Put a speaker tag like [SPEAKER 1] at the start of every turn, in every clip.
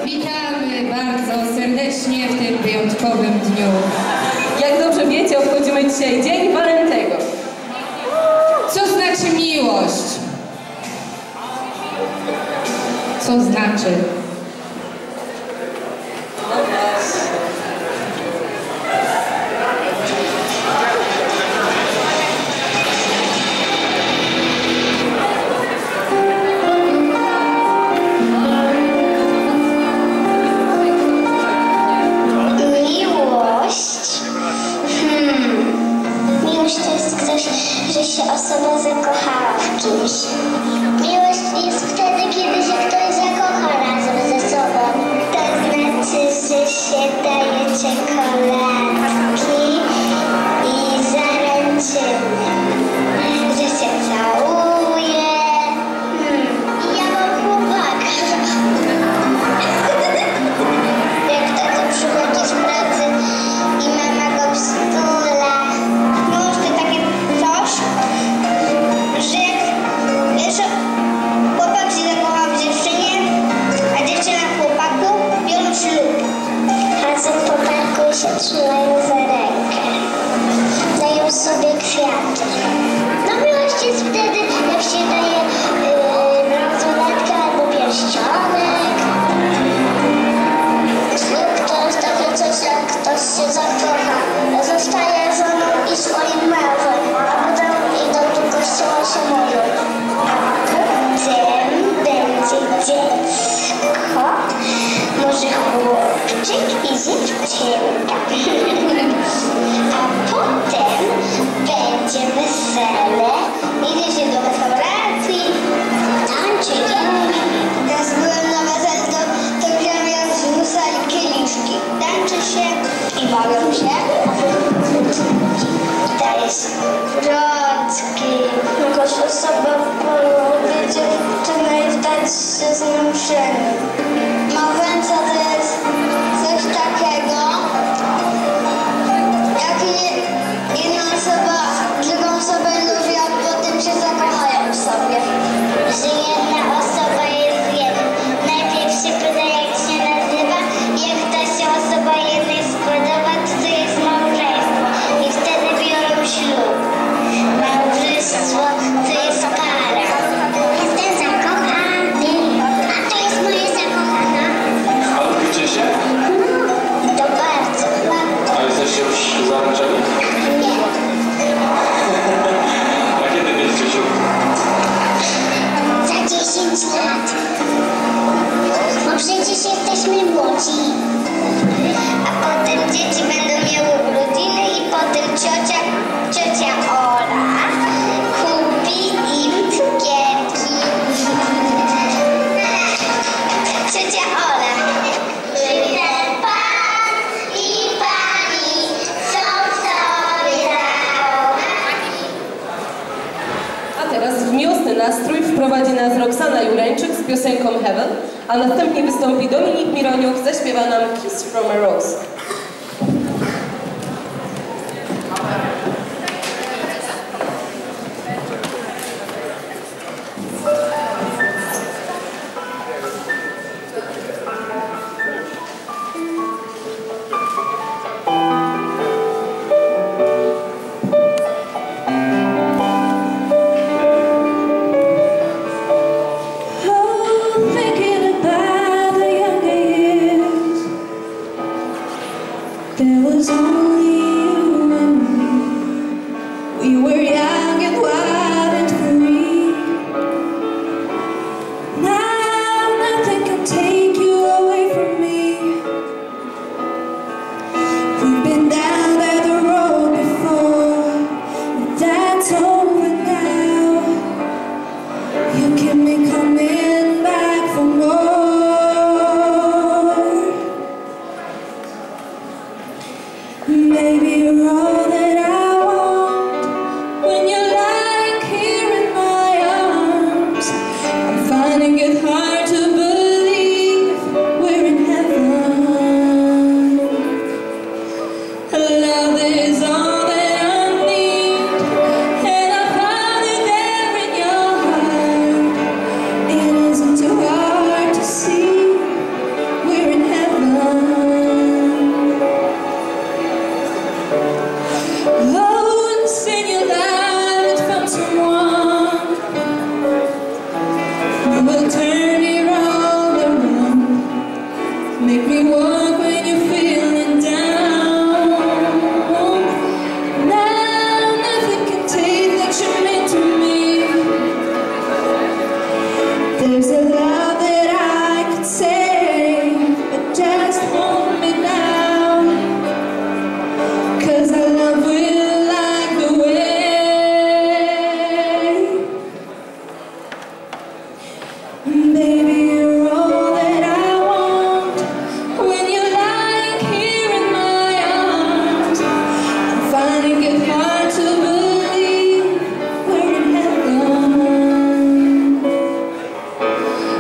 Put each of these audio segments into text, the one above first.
[SPEAKER 1] Witamy bardzo serdecznie w tym wyjątkowym dniu.
[SPEAKER 2] Jak dobrze wiecie, obchodzimy dzisiaj Dzień Walentego.
[SPEAKER 1] Co znaczy miłość? Co znaczy?
[SPEAKER 3] Że się osoba zakochała w kimś. Miłość jest wtedy, kiedy się ktoś zakocha razem ze sobą. To znaczy, że się daje czekoladki i zaręczyny. Że się całuje. Ja mam chłopaka. Jak tato przychodzi z pracy i mama go przytula. Że chłopak się zakochał w dziewczynie, a dziewczyna w chłopaku, biorą ślub. Chodzą po parku i się trzymają za rękę. Dają sobie kwiaty. No miłość jest wtedy, jak się daje bransoletkę albo pierścionek. Ślub to jest takie coś, jak ktoś się zakocha. Zostaje żoną i swoim mężem, a potem idą do kościoła się modlą. Potem będzie dziecko, może chłopczyk i dziewczynka. A potem będzie wesele, idzie się do restauracji, tańczy. Raz byłem na weselu, to wziąłem jak zrzucali kieliszki. Tańczy się i bawią się. I daje się wrotki. Jakaś osoba polubi dziewczynę i wdać się z nią żeni. Małżeństwo to jest coś takiego, jak jedna osoba drugą osobę lubi, a potem się zakochają w sobie. Że jedna osoba jest jedna. Najpierw się pyta, jak się nazywa, i jak ta się osoba jednej spodoba, to jest małżeństwo. I wtedy biorą ślub. Małżeństwo to jest para. Jestem zakochany, a to jest moja zakochana.
[SPEAKER 4] A lubicie się?
[SPEAKER 3] To bardzo.
[SPEAKER 4] A jesteście już zaręczeni?
[SPEAKER 3] Nie.
[SPEAKER 4] A kiedy będziecie się?
[SPEAKER 3] Za 10 lat. Bo przecież jesteśmy młodzi. A potem dzieci będą miały urodziny i potem ciocia Ola kupi im cukierki. Ciocia Ola. Ten pan i pani są sobie
[SPEAKER 2] A teraz w miłosny nastrój wprowadzi nas Roxana Jureńczyk z piosenką Heaven, a następnie wystąpi Dominik Mironiuk, zaśpiewa nam Kiss from a Rose.
[SPEAKER 5] Thinking about the younger years.
[SPEAKER 1] There's a lot that I could say, but just hold me down, 'cause I love will like the way. Baby, you're all that I want. When you're lying here in my arms, I'm finding it hard to believe we're in heaven.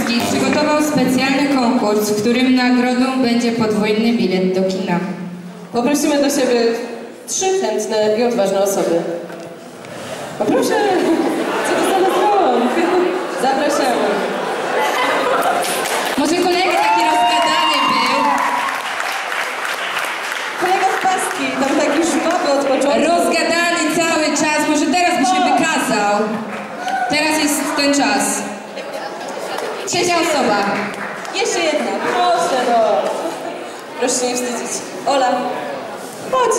[SPEAKER 5] Śląski przygotował specjalny konkurs, w którym nagrodą będzie podwójny bilet do kina.
[SPEAKER 2] Poprosimy do siebie 3 chętne i odważne osoby. Poproszę, co to za rąk? Zapraszamy.
[SPEAKER 5] Może kolega taki rozgadany był?
[SPEAKER 2] Kolega w paski, tam taki żwawy od początku.
[SPEAKER 5] Rozgadany cały czas, może teraz by się wykazał. Teraz jest ten czas. Trzecia osoba.
[SPEAKER 2] Jeszcze jedna, proszę no. Proszę się nie wstydzić. Ola, chodź.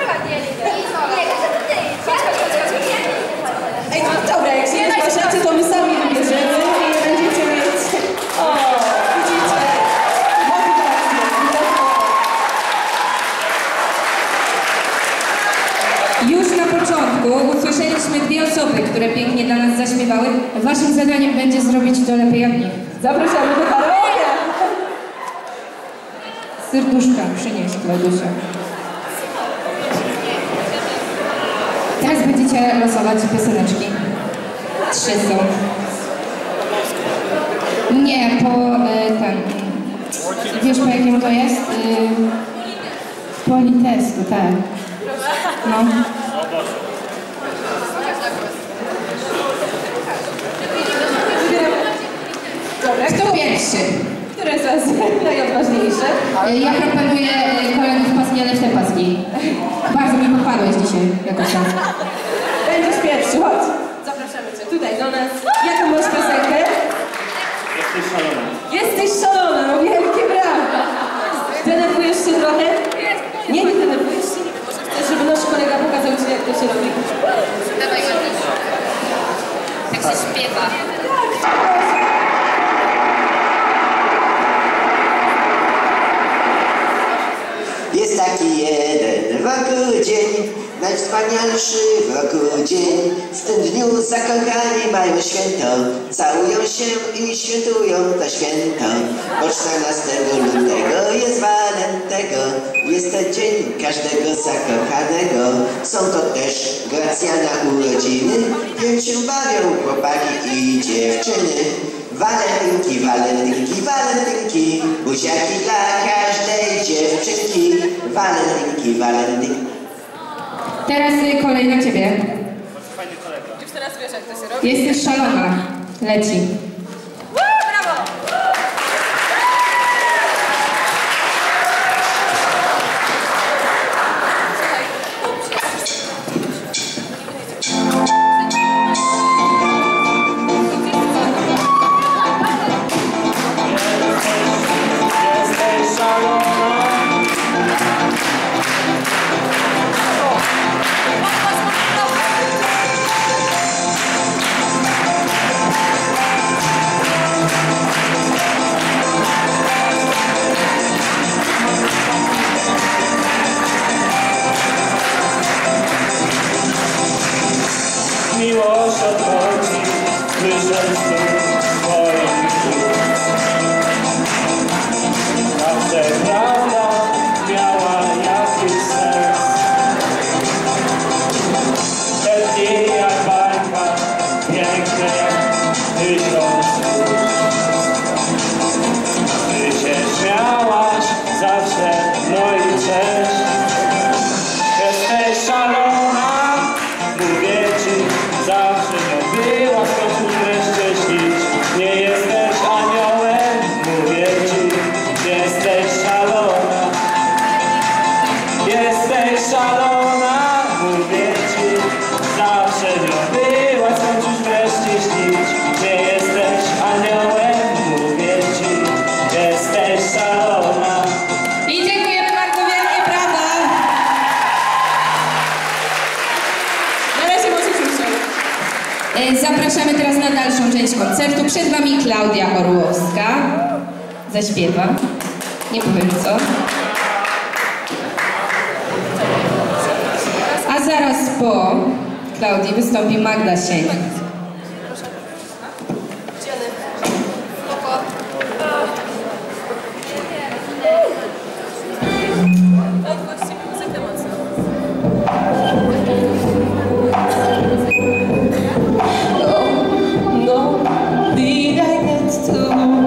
[SPEAKER 2] Ej, no dobra, jak się nie zgłaszacie, to my sami wybierzemy i nie będziecie mieć... O, widzicie?
[SPEAKER 5] Już na początku usłyszeliśmy 2 osoby, które pięknie dla nas zaśpiewały. Waszym zadaniem będzie zrobić to lepiej od nich.
[SPEAKER 2] Zapraszamy do karaoke.
[SPEAKER 5] Serduszka przynieś, Klaudusia. Teraz będziecie losować pioseneczki. 3 są. Nie, po ten... Wiesz po jakim to jest? Politestu, tak. No.
[SPEAKER 2] Dobra,
[SPEAKER 5] Kto pierwszy?
[SPEAKER 2] które z was najodważniejsze?
[SPEAKER 5] Ja proponuję kolegów paski, ale w te paski. Bardzo mi popadłeś dzisiaj jakoś tam.
[SPEAKER 2] Będziesz pierwszy, chodź. Zapraszamy cię tutaj do nas. Jaką masz piosenkę?
[SPEAKER 4] Jesteś szalona.
[SPEAKER 2] Jesteś szalona, no wielkie brawa. Denerwujesz się trochę? Nie denerwujesz się. Może chcesz, żeby nasz kolega pokazał ci, jak to się robi?
[SPEAKER 5] Dawaj go. Jak się śpiewa.
[SPEAKER 6] Jest taki jeden wokół dzień, najwspanialszy wokół dzień. W tym dniu zakochani mają święto, całują się i świętują to święto. Bo 14 lutego jest walentego, jest to dzień każdego zakochanego. Są to też Gracjana urodziny, więc się bawią chłopaki i dziewczyny. Walentynki, walentynki, walentynki, buziaki dla każdej dziewczynki. Walentynki, walentynki.
[SPEAKER 5] Teraz kolej na ciebie.
[SPEAKER 2] Już teraz wiesz, jak to się robi.
[SPEAKER 5] Jesteś szalona. Leci.
[SPEAKER 2] Brawo!
[SPEAKER 4] Jesteś szalona. Miłość odchodzi, wyszedł z twoim dróg. Zawsze prawda miała jakiś sens. Te dni jak bajka, piękne jak 1000 słów. Ty się śmiałaś zawsze, no i cześć. Jesteś szalona, mówię ci, zawsze nie była, skąd wreszcie śnić. Nie jesteś aniołem, mówię ci, jesteś szalona. Jesteś szalona, mówię ci, zawsze nie była, skąd już wreszcie śnić. Nie jesteś aniołem, mówię ci, jesteś szalona.
[SPEAKER 5] I dziękujemy bardzo, wielkie brawa.
[SPEAKER 2] Na razie możesz usiąść.
[SPEAKER 5] Zapraszamy teraz na dalszą część koncertu. Przed wami Klaudia Orłowska. Zaśpiewa. Nie powiem co. A zaraz po Klaudii wystąpi Magda Sień.
[SPEAKER 2] No, did I get to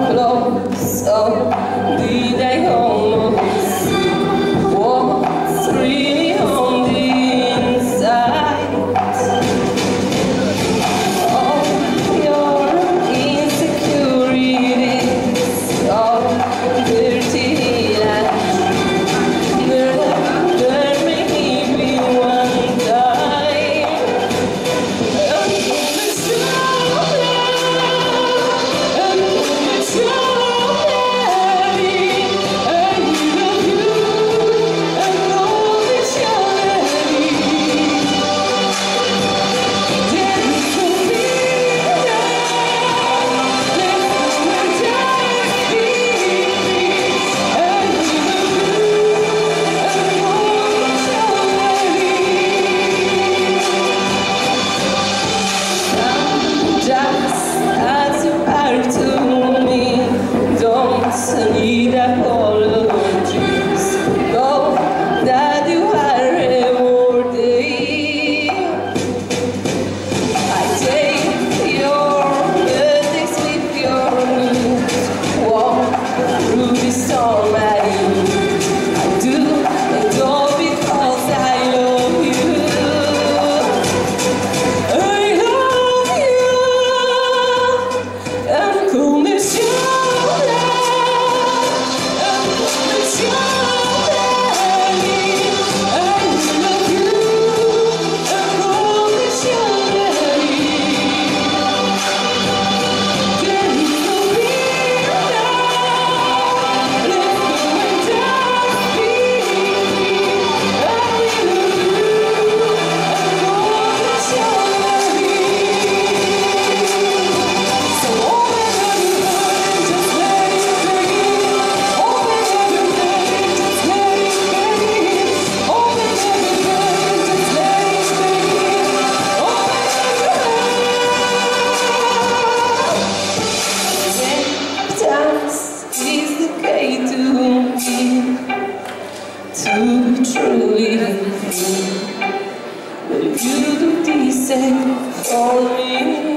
[SPEAKER 2] sing for me.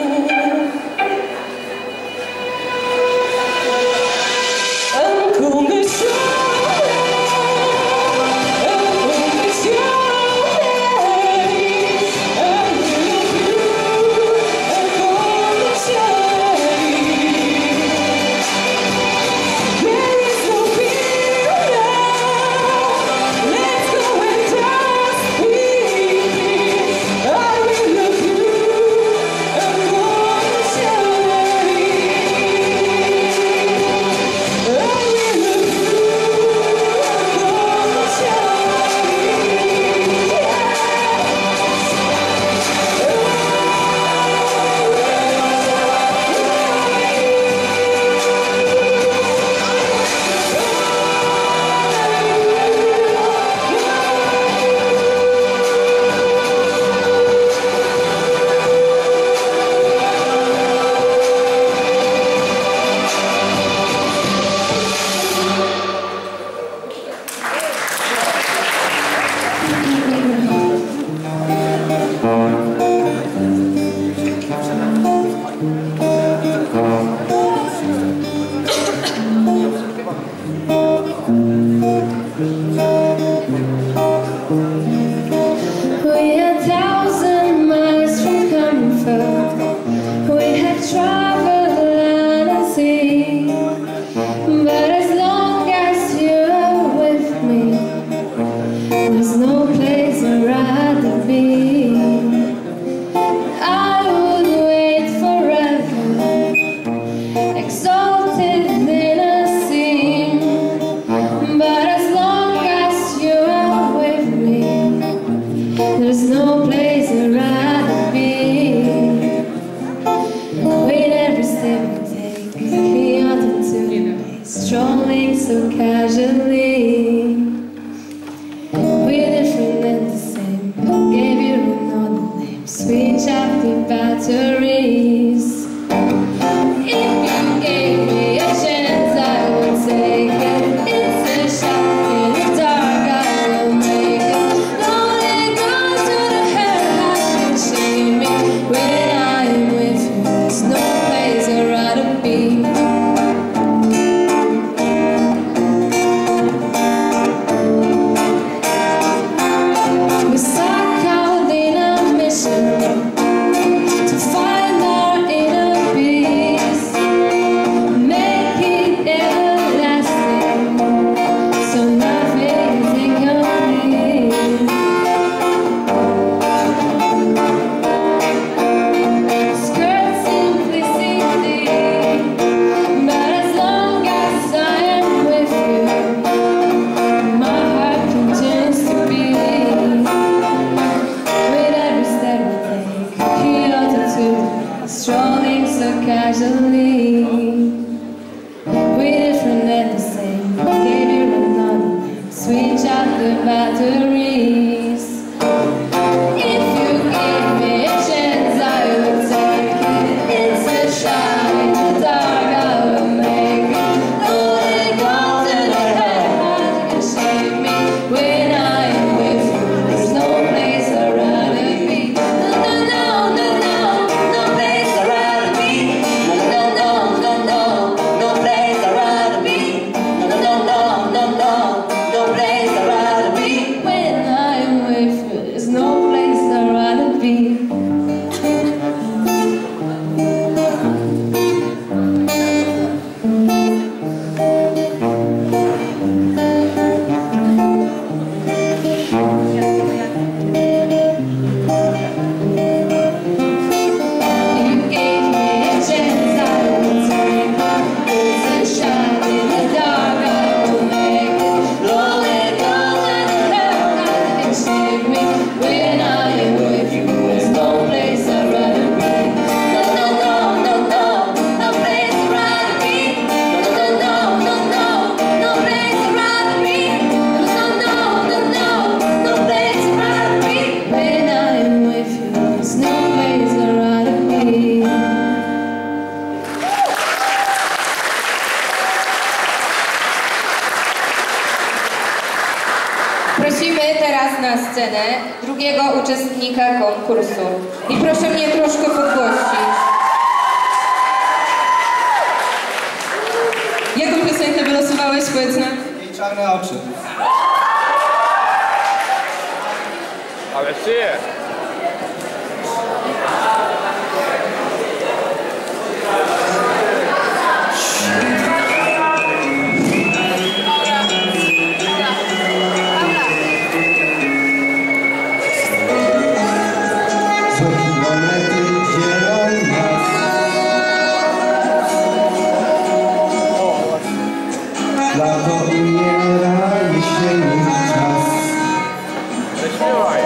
[SPEAKER 2] Strolling so casually, we're different and the same. Gave you another name, switch out the batteries. If you gave me a chance, I would take it. It's a shot in the dark, I will make it. Lonely goes to the hell, how can shame me? When I am with you, there's no place I'd rather be.
[SPEAKER 5] teraz na scenę drugiego uczestnika konkursu. I proszę mnie troszkę podgłościć. Jaką piosenkę wylosowałeś, powiedz nam?
[SPEAKER 7] I czarne oczy.
[SPEAKER 8] Ale żyje!
[SPEAKER 7] Lato umiera, jesienny czas.
[SPEAKER 8] Zaśpiewaj!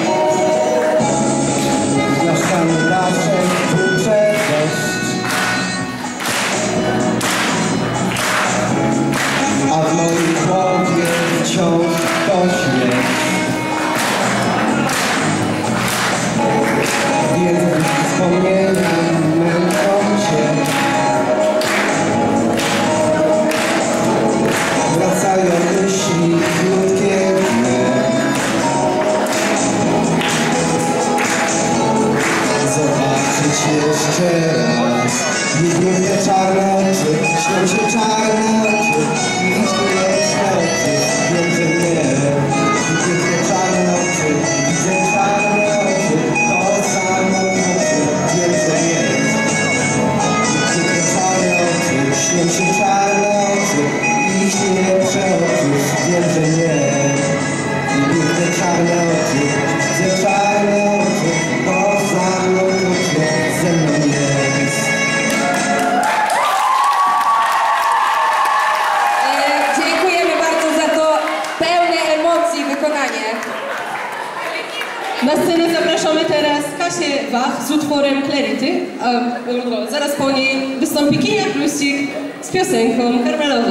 [SPEAKER 7] Zlaszczany daszek, tłucze deszcz. A w mojej głowie wciąż to śmierć. Więc wspomnieniem męczą cię. Wracają myśli krótkie dnie. Zobaczyć jeszcze raz. Niebieskie czarne oczy, śnią się czarne oczy. Widzę lepsze oczy, wiem, że nie. Niebieskie czarne oczy, widzę czarne oczy. To samo oczy, wiem, że nie. Niebieskie czarne oczy, śnią się czarne oczy. Jeśli lepsze oczy, wiem, że nie. Piękne czarne oczy, widzę czarne oczy. Poza mną oczy, ze mną jest.
[SPEAKER 5] Dziękujemy bardzo za to pełne emocji wykonanie.
[SPEAKER 2] Na scenę zapraszamy teraz Kasię Wach z utworem Clarity, a zaraz po niej wystąpi Kinia Plusik z piosenką Karmelowa.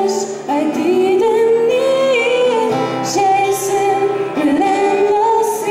[SPEAKER 1] Chasing relentlessly.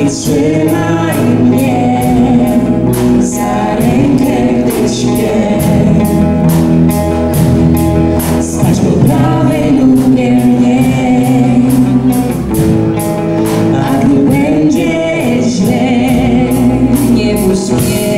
[SPEAKER 1] trzymaj mnie za rękę, gdy śpię. Spać po prawej lubię mnie, a gdy będzie źle, nie puść mnie.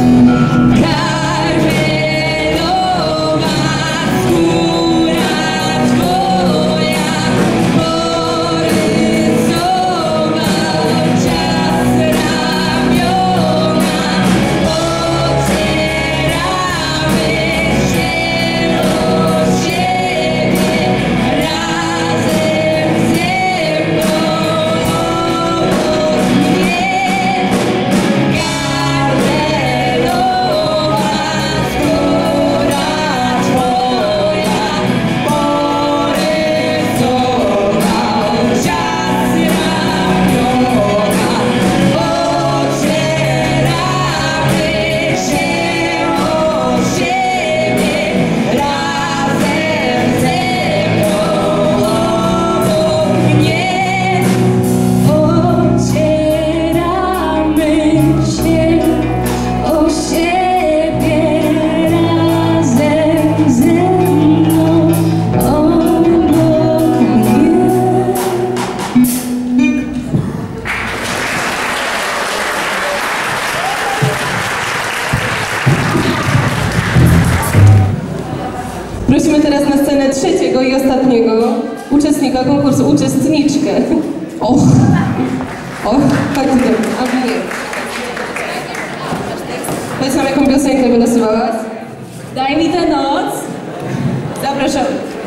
[SPEAKER 2] Prosimy teraz na scenę trzeciego i ostatniego uczestnika konkursu, uczestniczkę. Och, chodź tutaj, albo nie. Powiedz nam, jaką piosenkę wylosowałaś? Daj mi tę noc. Zapraszam.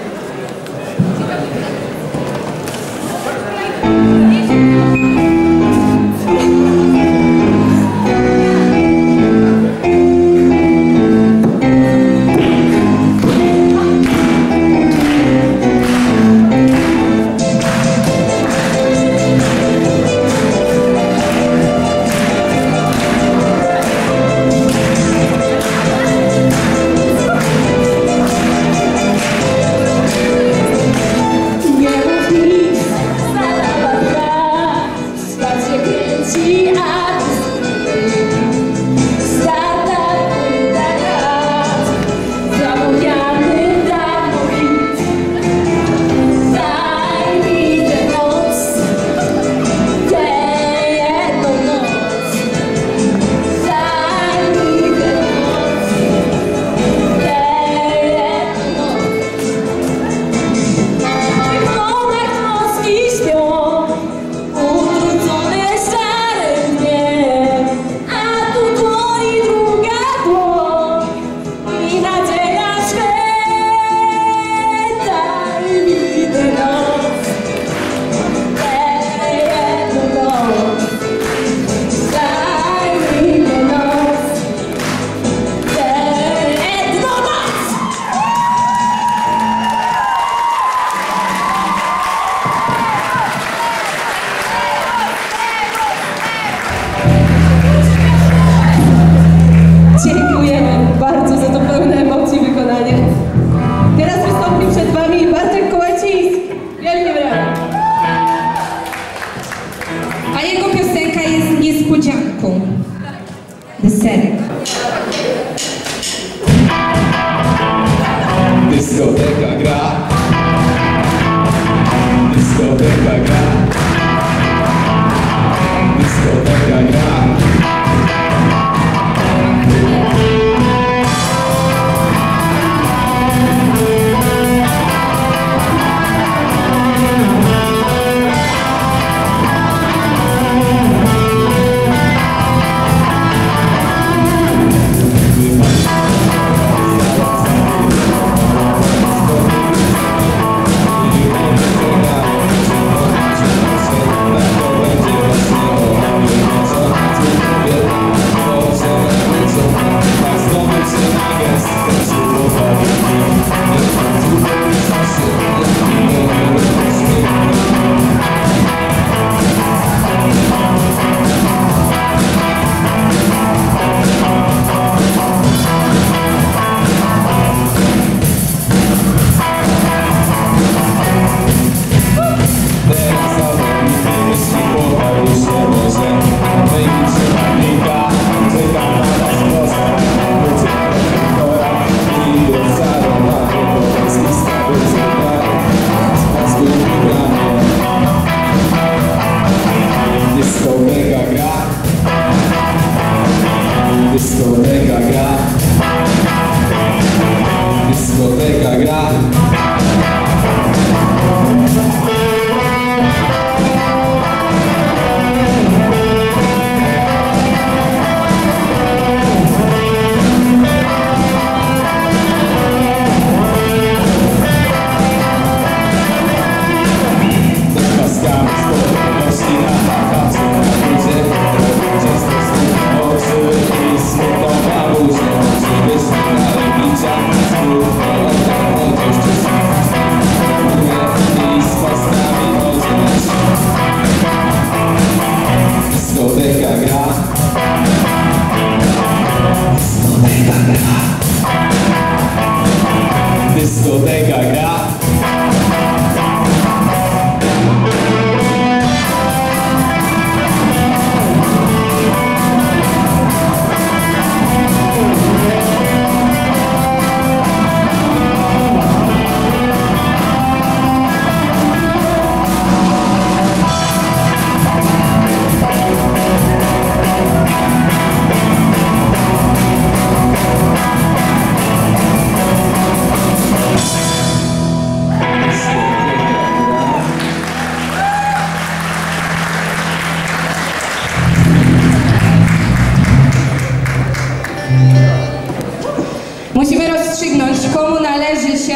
[SPEAKER 2] Dziękujemy bardzo za to pełne emocji wykonanie. Teraz wystąpi przed wami Bartek Kołaciński. Wielkie brawa.
[SPEAKER 5] A jego piosenka jest niespodzianką. Deserek.
[SPEAKER 7] Dyskoteka gra. Dyskoteka gra. Dyskoteka gra.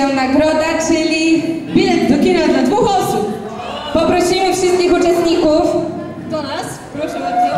[SPEAKER 5] nagroda, czyli bilet do kina dla 2 osób. Poprosimy wszystkich uczestników do nas, proszę bardzo.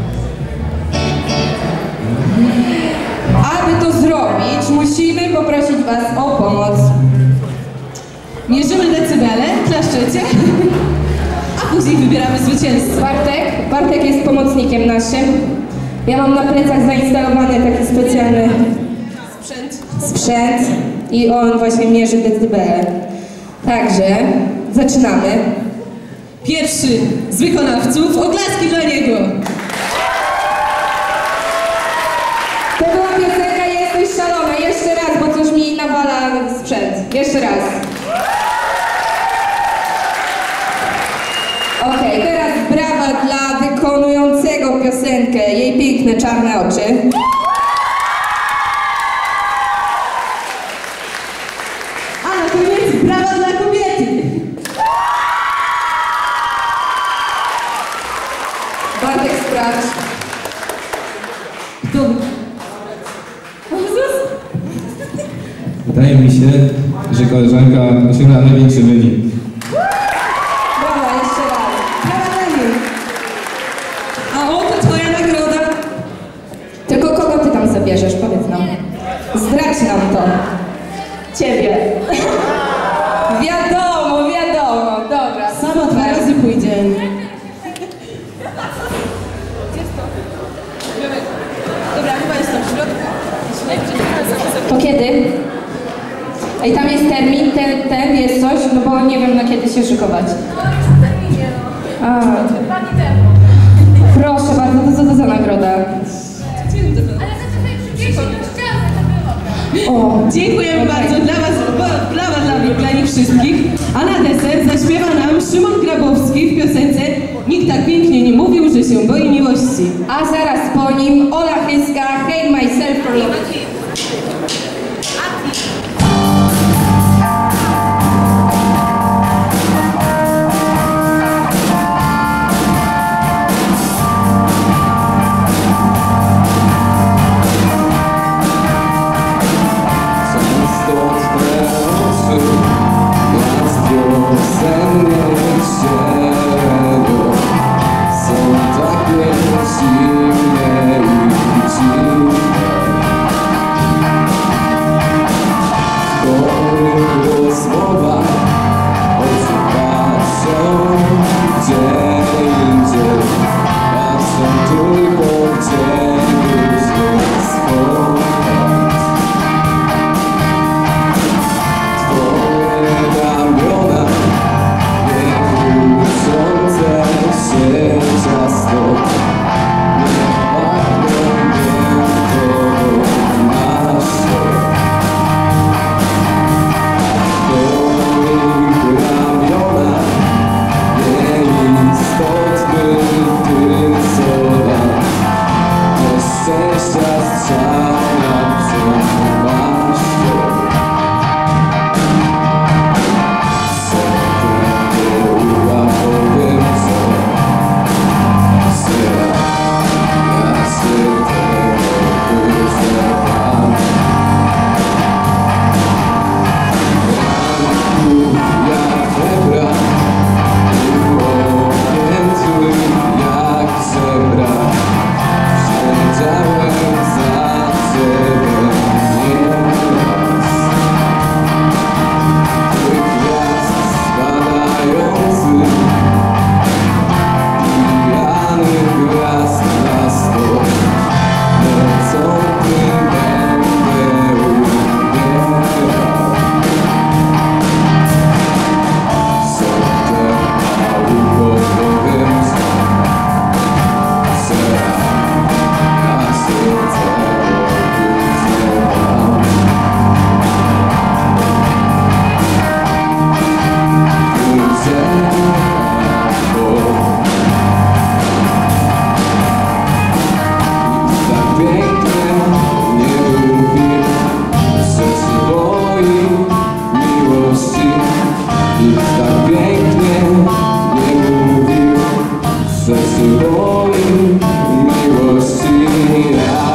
[SPEAKER 5] Aby to zrobić, musimy poprosić Was o pomoc. Mierzymy decybele, klaszczecie, a później wybieramy zwycięzcę. Bartek jest pomocnikiem naszym. Ja mam na plecach zainstalowany taki specjalny sprzęt i on właśnie mierzy decybele. Także zaczynamy. Pierwszy z wykonawców, oklaski dla niego. To była piosenka Jesteś szalona. Jeszcze raz, bo coś mi nawala sprzęt. Jeszcze raz. Okej, teraz brawa dla wykonującego piosenkę Jej piękne czarne oczy. A na koniec brawa dla kobiety. Bartek, sprawdź. Kto?
[SPEAKER 7] Wydaje mi się, że koleżanka osiągnęła największy wynik.
[SPEAKER 5] Brawa, jeszcze raz. Brawa dla niej. A oto twoja nagroda. Tylko kogo ty tam zabierzesz? Powiedz nam. Zdradź nam to. Ciebie. Wiadomo, wiadomo. Dobra. Sama 2 razy pójdzie. Dobra, chyba jest tam w środku. To kiedy? Ej, tam jest termin, ten jest coś, no bo nie wiem na kiedy się szykować. A. Proszę bardzo, to co to za nagroda? O, dziękujemy bardzo dla was, dla mnie, dla nich wszystkich. A na deser zaśpiewa nam Szymon Grabowski w piosence Nikt tak pięknie nie mówił, że się boi miłości. A zaraz po nim Ola Chyska, Hate Myself for Love.
[SPEAKER 7] Serce boli miłości.